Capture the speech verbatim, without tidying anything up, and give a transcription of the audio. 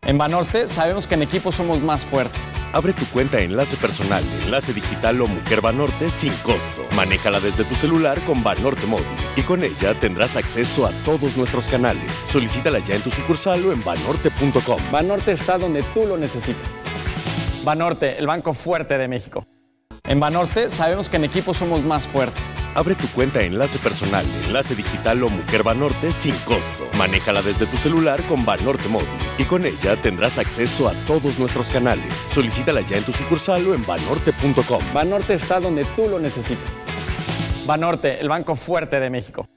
En Banorte sabemos que en equipo somos más fuertes. Abre tu cuenta de Enlace Personal, Enlace Digital o Mujer Banorte sin costo. Manéjala desde tu celular con Banorte Móvil y con ella tendrás acceso a todos nuestros canales. Solicítala ya en tu sucursal o en banorte punto com. Banorte está donde tú lo necesitas. Banorte, el banco fuerte de México. En Banorte sabemos que en equipo somos más fuertes. Abre tu cuenta de Enlace Personal, Enlace Digital o Mujer Banorte sin costo. Manéjala desde tu celular con Banorte Móvil y con ella tendrás acceso a todos nuestros canales. Solicítala ya en tu sucursal o en banorte punto com. Banorte está donde tú lo necesitas. Banorte, el banco fuerte de México.